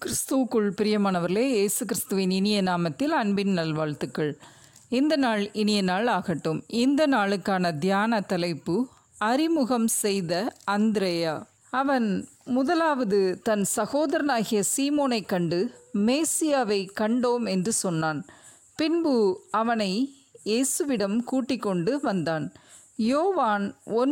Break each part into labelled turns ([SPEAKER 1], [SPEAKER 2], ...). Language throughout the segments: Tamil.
[SPEAKER 1] கிறிஸ்துவுக்குள் பிரியமானவர்களே, இயேசு கிறிஸ்துவின் இனிய நாமத்தில் அன்பின் நல்வாழ்த்துக்கள். இந்த நாள் இனிய நாள் ஆகட்டும். இந்த நாளுக்கான தியான தலைப்பு அறிமுகம் செய்த அந்திரேயா. அவன் முதலாவது தன் சகோதரனாகிய சீமோனை கண்டு மேசியாவை கண்டோம் என்று சொன்னான். பின்பு அவனை இயேசுவிடம் கூட்டிக் கொண்டு வந்தான். யோவான்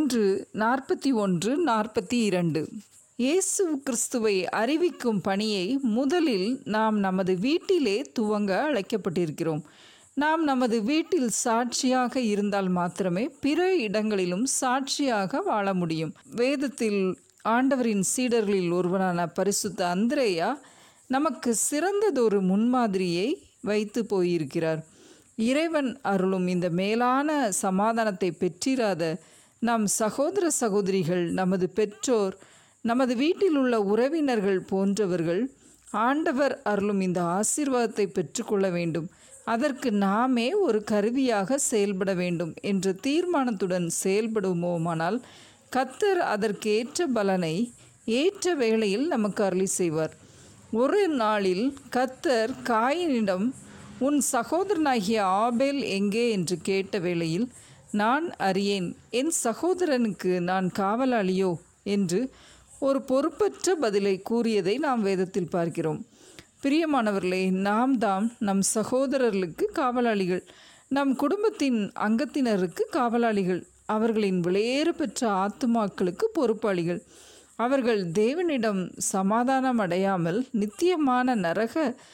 [SPEAKER 1] 1:41-42. இயேசு கிறிஸ்துவை அறிவிக்கும் பணியை முதலில் நாம் நமது வீட்டிலே துவங்க அழைக்கப்பட்டிருக்கிறோம். நாம் நமது வீட்டில் சாட்சியாக இருந்தால் மாத்திரமே பிற இடங்களிலும் சாட்சியாக வாழ முடியும். வேதத்தில் ஆண்டவரின் சீடர்களில் ஒருவனான பரிசுத்த அந்திரேயா நமக்கு சிறந்ததொரு முன்மாதிரியை வைத்து போயிருக்கிறார். இறைவன் அருளும் இந்த மேலான சமாதானத்தை பெற்றிராத நம் சகோதர சகோதரிகள், நமது பெற்றோர், நமது வீட்டில் உள்ள உறவினர்கள் போன்றவர்கள் ஆண்டவர் அருளும் இந்த ஆசீர்வாதத்தை பெற்றுக்கொள்ள வேண்டும். அதற்கு நாமே ஒரு கருவியாக செயல்பட வேண்டும் என்ற தீர்மானத்துடன் செயல்படுவோமானால் கர்த்தர் அதற்கு ஏற்ற பலனை ஏற்ற வேளையில் நமக்கு அருளி செய்வார். ஒரு நாளில் கர்த்தர் காயினிடம், உன் சகோதரனாகிய ஆபேல் எங்கே என்று கேட்ட வேளையில், நான் அறியேன், என் சகோதரனுக்கு நான் காவலாளியோ என்று ஒரு பொறுப்பற்ற பதிலை கூறியதை நாம் வேதத்தில் பார்க்கிறோம். பிரியமானவர்களே, நாம் நம் சகோதரர்களுக்கு காவலாளிகள், நம் குடும்பத்தின் அங்கத்தினருக்கு காவலாளிகள், அவர்களின் விலையேற பெற்ற ஆத்துமாக்களுக்கு பொறுப்பாளிகள். அவர்கள் தேவனிடம் சமாதானம் அடையாமல் நித்தியமான நரக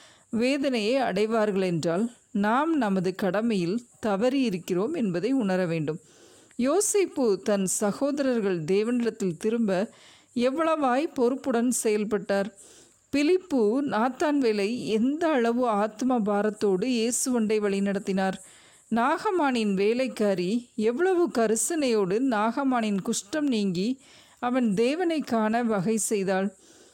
[SPEAKER 1] வேதனையை அடைவார்கள் என்றால் நாம் நமது கடமையில் தவறி இருக்கிறோம் என்பதை உணர வேண்டும். யோசேப்பு தன் சகோதரர்கள் தேவனிடத்தில் திரும்ப எவ்வளவாய் பொறுப்புடன் செயல்பட்டார். பிலிப்பு நாத்தான்வேலை எந்த அளவு ஆத்ம பாரத்தோடு இயேசுவண்டை வழிநடத்தினார். நாகமானின் வேலைக்காரி எவ்வளவு கரிசனையோடு நாகமானின் குஷ்டம் நீங்கி அவன் தேவனை காண வகை செய்தாள்.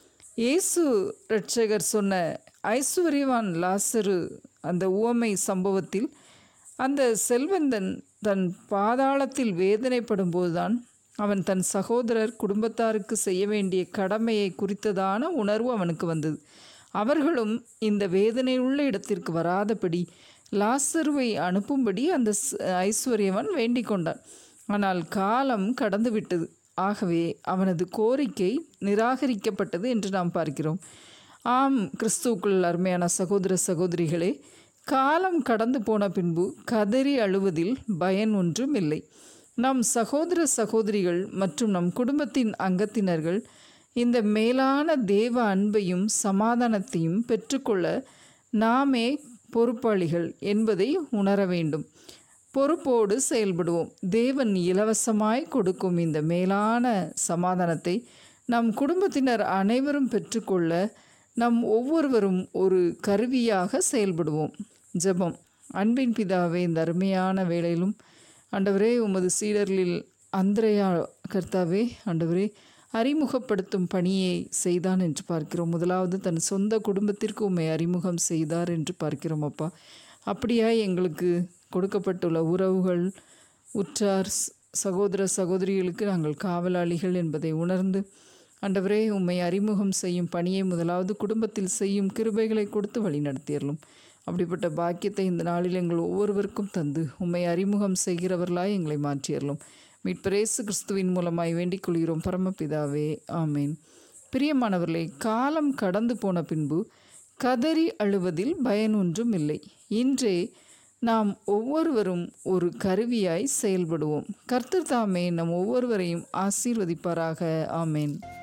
[SPEAKER 1] இயேசு இரட்சகர் சொன்ன ஐஸ்வர்யவான் லாசரு அந்த உவமை சம்பவத்தில் அந்த செல்வந்தன் தன் பாதாளத்தில் வேதனைப்படும் போதுதான் அவன் தன் சகோதரர் குடும்பத்தாருக்கு செய்ய வேண்டிய கடமையை குறித்ததான உணர்வு அவனுக்கு வந்தது. அவர்களும் இந்த வேதனையுள்ள இடத்திற்கு வராதபடி லாசருவை அனுப்பும்படி அந்த ஐஸ்வர்யவன் வேண்டிக் கொண்டான். ஆனால் காலம் கடந்து விட்டது. ஆகவே அவனது கோரிக்கை நிராகரிக்கப்பட்டது என்று நாம் பார்க்கிறோம். ஆம், கிறிஸ்துவுக்குள் அருமையான சகோதர சகோதரிகளே, காலம் கடந்து போன பின்பு கதறி அழுவதில் பயன் ஒன்றும் இல்லை. நம் சகோதர சகோதரிகள் மற்றும் நம் குடும்பத்தின் அங்கத்தினர்கள் இந்த மேலான தேவ அன்பையும் சமாதானத்தையும் பெற்றுக்கொள்ள நாமே பொறுப்பாளிகள் என்பதை உணர வேண்டும். பொறுப்போடு செயல்படுவோம். தேவன் இலவசமாய் கொடுக்கும் இந்த மேலான சமாதானத்தை நம் குடும்பத்தினர் அனைவரும் பெற்றுக்கொள்ள நம் ஒவ்வொருவரும் ஒரு கருவியாக செயல்படுவோம். ஜெபம். அன்பின் பிதாவே, இந்த அருமையான வேளையிலும் ஆண்டவரே, உமது சீடர்களில் அந்திரேயா கர்த்தாவே, ஆண்டவரே, அறிமுகப்படுத்தும் பணியை செய்தான் என்று பார்க்கிறோம். முதலாவது தன் சொந்த குடும்பத்திற்கு உம்மை அறிமுகம் செய்தார் என்று பார்க்கிறோம். அப்பா, அப்படியாய் எங்களுக்கு கொடுக்கப்பட்டுள்ள உறவுகள், உற்றார், சகோதர சகோதரிகளுக்கு நாங்கள் காவலாளிகள் என்பதை உணர்ந்து ஆண்டவரே, உம்மை அறிமுகம் செய்யும் பணியை முதலாவது குடும்பத்தில் செய்யும் கிருபைகளை கொடுத்து வழிநடத்தியறலும். அப்படிப்பட்ட பாக்கியத்தை இந்த நாளில் எங்கள் ஒவ்வொருவருக்கும் தந்து உம்மை அறிமுகம் செய்கிறவர்களாய் எங்களை மாற்றியறலும். மீட்பர் இயேசு கிறிஸ்துவின் மூலமாய் வேண்டிக் கொள்கிறோம் பரமபிதாவே, ஆமேன். பிரியமானவர்களே, காலம் கடந்து போன பின்பு கதறி அழுவதில் பயன் ஒன்றும் இல்லை. இன்றே நாம் ஒவ்வொருவரும் ஒரு கருவியாய் செயல்படுவோம். கர்த்தர் தாமே நம் ஒவ்வொருவரையும் ஆசீர்வதிப்பாராக. ஆமேன்.